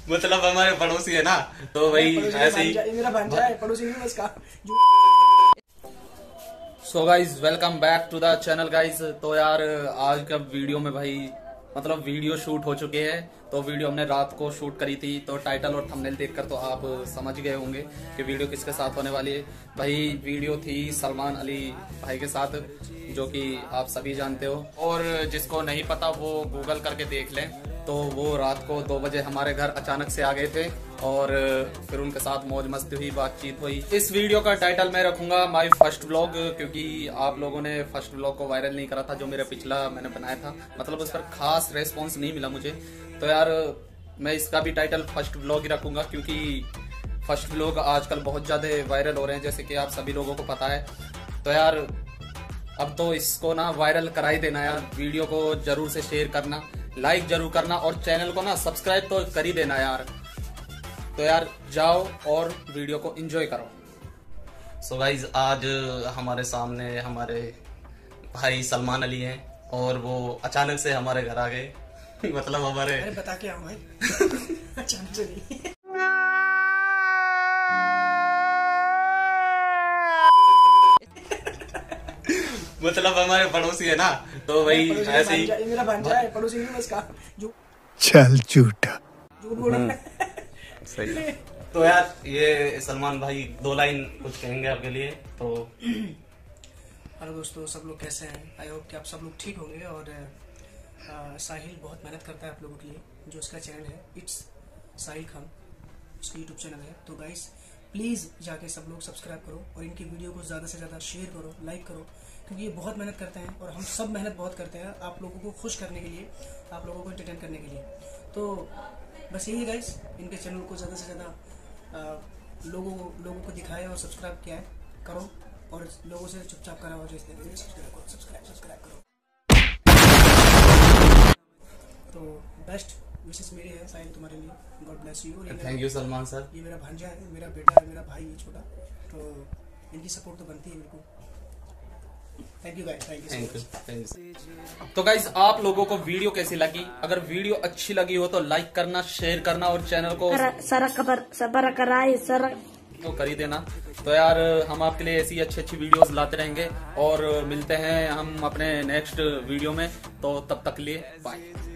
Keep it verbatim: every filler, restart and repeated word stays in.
मतलब हमारे पड़ोसी है ना, तो वही ऐसे ही मेरा भांजा है, पड़ोसी नहीं उसका। So guys welcome back to the channel guys. तो यार आज का वीडियो में भाई मतलब वीडियो शूट हो चुके हैं। तो वीडियो हमने रात को शूट करी थी, तो टाइटल और थंबनेल देखकर तो आप समझ गए होंगे कि वीडियो किसके साथ होने वाली है। भाई वीडियो थी सलमान अली भाई के साथ, जो कि आप सभी जानते हो, और जिसको नहीं पता वो गूगल करके देख लें। तो वो रात को दो बजे हमारे घर अचानक से आ गए थे और फिर उनके साथ मौज मस्ती हुई, बातचीत हुई। इस वीडियो का टाइटल मैं रखूंगा माय फर्स्ट व्लॉग, क्योंकि आप लोगों ने फर्स्ट व्लॉग को वायरल नहीं करा था जो मेरा पिछला मैंने बनाया था, मतलब उस पर खास रेस्पॉन्स नहीं मिला मुझे। तो यार मैं इसका भी टाइटल फर्स्ट व्लॉग ही रखूंगा, क्योंकि फर्स्ट व्लॉग आजकल बहुत ज्यादा वायरल हो रहे हैं, जैसे कि आप सभी लोगों को पता है। तो यार अब तो इसको ना वायरल करा ही देना यार, वीडियो को जरूर से शेयर करना, लाइक जरूर करना और चैनल को ना सब्सक्राइब तो कर ही देना यार। तो यार जाओ और वीडियो को एंजॉय करो। सो so गाइज आज हमारे सामने हमारे भाई सलमान अली हैं और वो अचानक से हमारे घर आ गए। मतलब हमारे अरे बता के आओ भाई। अचानक से नहीं। मतलब हमारे पड़ोसी है ना, तो वही ऐसे ही मेरा भांजा है, पड़ोसी नहीं उसका। चल झूठा झूठ बोल रहा है। सही। तो यार ये सलमान भाई दो लाइन कुछ कहेंगे आपके लिए। तो हेलो दोस्तों, सब लोग कैसे हैं? आई होप कि आप सब लोग ठीक होंगे। और आ, साहिल बहुत मेहनत करता है आप लोगों के लिए, जो उसका चैनल है इट्स साहिल खान, उसका यूट्यूब चैनल है। तो गाइस प्लीज़ जाके सब लोग सब्सक्राइब करो और इनकी वीडियो को ज़्यादा से ज़्यादा शेयर करो, लाइक करो, क्योंकि ये बहुत मेहनत करते हैं और हम सब मेहनत बहुत करते हैं आप लोगों को खुश करने के लिए, आप लोगों को एंटरटेन करने के लिए। तो बस यही है गाइस, इनके चैनल को ज़्यादा से ज़्यादा लोगों लोगों को दिखाए और सब्सक्राइब किया है करो, और लोगों से चुपचाप करा हो जैसे सब्सक्राइब करो, सब्सक्राइब सब्सक्राइब करो। तो बेस्ट विशेष मेरी है साहिल तुम्हारे लिए, god bless you. Thank you Salman sir. ये मेरा भांजा है, मेरा बेटा है, मेरा भाई है छोटा, तो इनकी सपोर्ट तो बनती है बिल्कुल। Thank you guys, thank you thank you. तो गाइस आप लोगों को वीडियो कैसी लगी? अगर वीडियो अच्छी लगी हो तो लाइक करना, शेयर करना और चैनल को तो कर ही देना। तो यार हम आपके लिए ऐसी अच्छी अच्छी वीडियोस लाते रहेंगे और मिलते हैं हम अपने नेक्स्ट वीडियो में। तो तब तक लिए बाय।